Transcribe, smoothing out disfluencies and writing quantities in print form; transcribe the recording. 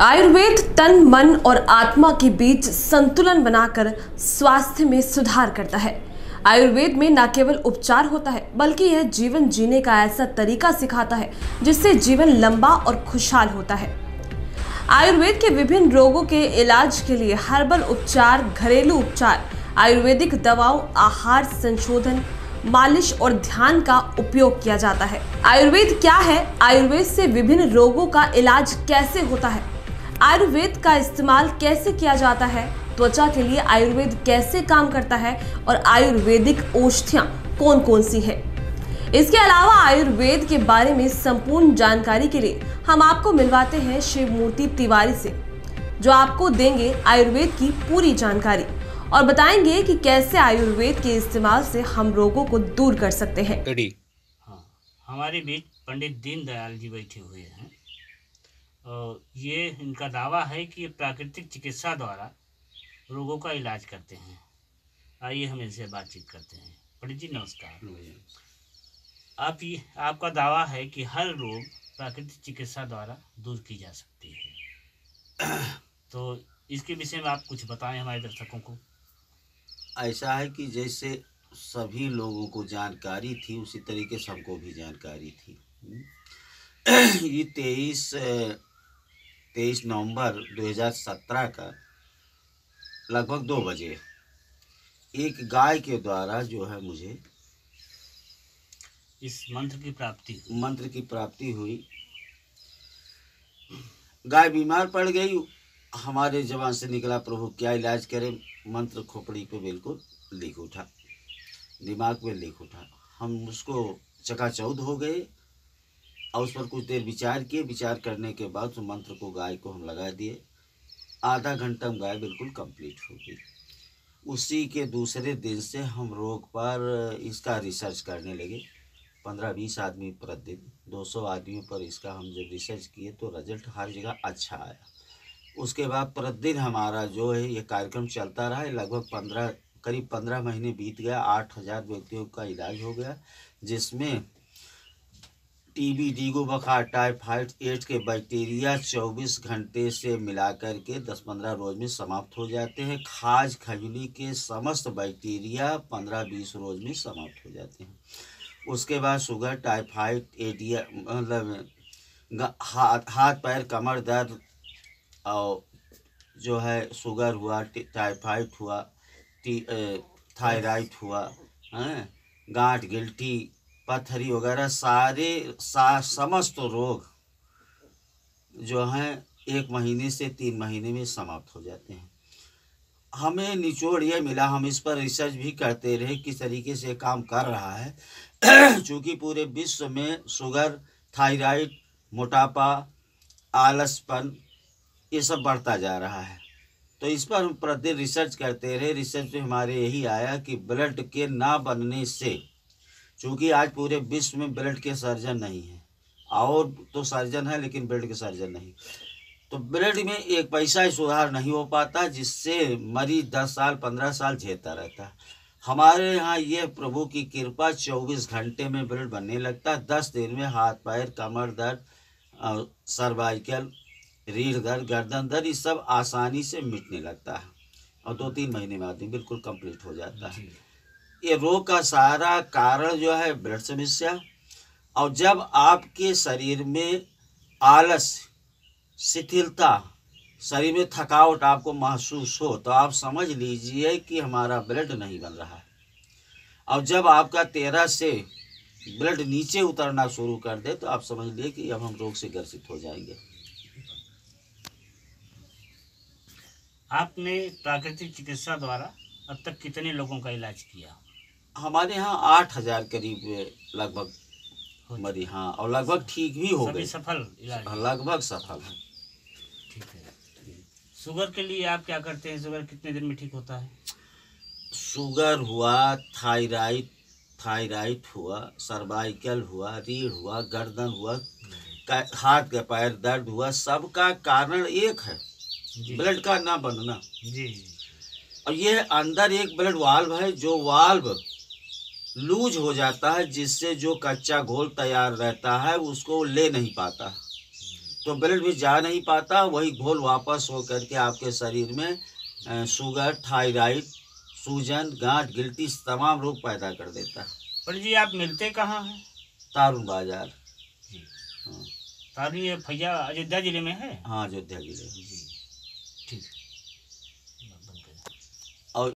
आयुर्वेद तन, मन और आत्मा के बीच संतुलन बनाकर स्वास्थ्य में सुधार करता है। आयुर्वेद में न केवल उपचार होता है, बल्कि यह जीवन जीने का ऐसा तरीका सिखाता है जिससे जीवन लंबा और खुशहाल होता है। आयुर्वेद के विभिन्न रोगों के इलाज के लिए हर्बल उपचार, घरेलू उपचार, आयुर्वेदिक दवाओं, आहार संशोधन, मालिश और ध्यान का उपयोग किया जाता है। आयुर्वेद क्या है? आयुर्वेद से विभिन्न रोगों का इलाज कैसे होता है? आयुर्वेद का इस्तेमाल कैसे किया जाता है? त्वचा के लिए आयुर्वेद कैसे काम करता है और आयुर्वेदिक औषधियां कौन कौन सी हैं? इसके अलावा आयुर्वेद के बारे में संपूर्ण जानकारी के लिए हम आपको मिलवाते हैं शिवमूर्ति तिवारी से, जो आपको देंगे आयुर्वेद की पूरी जानकारी और बताएंगे कि कैसे आयुर्वेद के इस्तेमाल से हम रोगों को दूर कर सकते हैं। हाँ, हमारे बीच पंडित दीनदयाल जी बैठे हुए हैं और ये इनका दावा है कि ये प्राकृतिक चिकित्सा द्वारा रोगों का इलाज करते हैं। आइए हम इनसे बातचीत करते हैं। पंडित जी नमस्कार। आपका दावा है कि हर रोग प्राकृतिक चिकित्सा द्वारा दूर की जा सकती है, तो इसके विषय में आप कुछ बताएं हमारे दर्शकों को। ऐसा है कि जैसे सभी लोगों को जानकारी थी, उसी तरीके से हमको भी जानकारी थी। ये 23 नवंबर 2017 का लगभग 2 बजे एक गाय के द्वारा जो है मुझे इस मंत्र की प्राप्ति हुई। गाय बीमार पड़ गई, हमारे जबान से निकला, प्रभु क्या इलाज करें। मंत्र खोपड़ी पे बिल्कुल लीक उठा, दिमाग में लीक उठा। हम उसको चकाचौंध हो गए और उस पर कुछ देर विचार किए। विचार करने के बाद उस मंत्र को गाय को हम लगा दिए। आधा घंटा में गाय बिल्कुल कंप्लीट हो गई। उसी के दूसरे दिन से हम रोग पर इसका रिसर्च करने लगे। 15-20 आदमी प्रतिदिन, 200 आदमियों पर इसका हम जब रिसर्च किए तो रिजल्ट हर जगह अच्छा आया। उसके बाद प्रतिदिन हमारा जो है ये कार्यक्रम चलता रहा। लगभग करीब 15 महीने बीत गया। 8000 व्यक्तियों का इलाज हो गया, जिसमें टीबी, डेंगू बुखार, टाइफाइड, एड्स के बैक्टीरिया 24 घंटे से मिलाकर के 10-15 रोज में समाप्त हो जाते हैं। खाज खजली के समस्त बैक्टीरिया 15-20 रोज में समाप्त हो जाते हैं। उसके बाद शुगर, टाइफाइड, एडिया, मतलब हाथ पैर कमर दर्द और जो है शुगर हुआ, टाइफाइड हुआ, थायराइड हुआ, गांठ, गिल्टी, पथरी वगैरह समस्त रोग जो हैं 1 महीने से 3 महीने में समाप्त हो जाते हैं। हमें निचोड़ ये मिला, हम इस पर रिसर्च भी करते रहे किस तरीके से काम कर रहा है। चूँकि पूरे विश्व में शुगर, थायराइड, मोटापा, आलसपन ये सब बढ़ता जा रहा है, तो इस पर हम प्रतिदिन रिसर्च करते रहे। रिसर्च में हमारे यही आया कि ब्लड के ना बनने से, चूँकि आज पूरे विश्व में ब्लड के सर्जन नहीं हैं, और तो सर्जन है लेकिन ब्लड के सर्जन नहीं, तो ब्लड में एक पैसा ही सुधार नहीं हो पाता, जिससे मरीज 10 साल 15 साल झेलता रहता है। हमारे यहाँ ये प्रभु की कृपा 24 घंटे में ब्लड बनने लगता है। 10 दिन में हाथ पैर, कमर दर्द, सर्वाइकल, रीढ़ दर्द, गर्दन दर्द, ये सब आसानी से मिटने लगता है और 2-3 महीने में आदमी बिल्कुल कंप्लीट हो जाता है। ये रोग का सारा कारण जो है ब्लड समस्या। और जब आपके शरीर में आलस, शिथिलता, शरीर में थकावट आपको महसूस हो, तो आप समझ लीजिए कि हमारा ब्लड नहीं बन रहा है। और जब आपका 13 से ब्लड नीचे उतरना शुरू कर दे, तो आप समझ लीजिए कि अब हम रोग से ग्रसित हो जाएंगे। आपने प्राकृतिक चिकित्सा द्वारा अब तक कितने लोगों का इलाज किया? हमारे यहाँ 8000 करीब लगभग मरी, हाँ, और लगभग ठीक भी हो गए। सफल इलाज? लगभग सफल है। ठीक है। शुगर के लिए आप क्या करते हैं? शुगर कितने दिन में ठीक होता है? शुगर हुआ, थायराइड हुआ, सर्वाइकल हुआ, रीढ़ हुआ, गर्दन हुआ, हाथ का पैर दर्द हुआ, सबका कारण एक है, ब्लड का ना बनना। जी। और ये अंदर एक ब्लड वाल्व है, जो वाल्व लूज हो जाता है, जिससे जो कच्चा घोल तैयार रहता है उसको ले नहीं पाता। तो ब्लड भी जा नहीं पाता, वही घोल वापस हो करके आपके शरीर में शुगर, थायराइड, सूजन, गांठ, गिल्टी तमाम रोग पैदा कर देता है। पंडित जी आप मिलते कहाँ हैं? तारुण बाजार। जी। हाँ तारुण ये भैया अयोध्या जिले में है? हाँ, अयोध्या जिले। जी ठीक है।